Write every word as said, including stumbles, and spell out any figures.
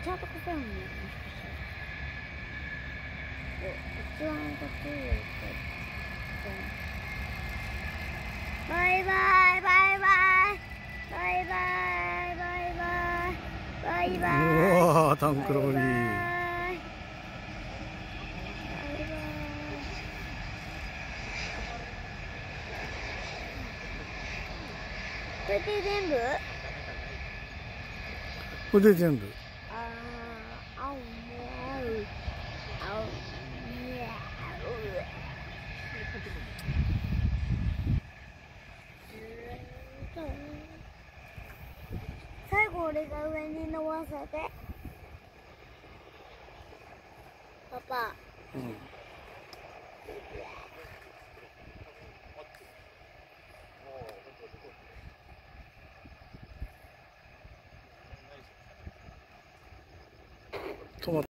ちゃんとかけるのね、もしかしたら。お、一番かけるやつ。バイバイバイバイバイバイバイバイバイバイ。 うわー、タンクローリー。 バイバイ。これで全部？ これで全部。 あー、あう、もう、あう、あう、いや、あう。最後俺が上に伸ばせて。パパ。 うん。止まった。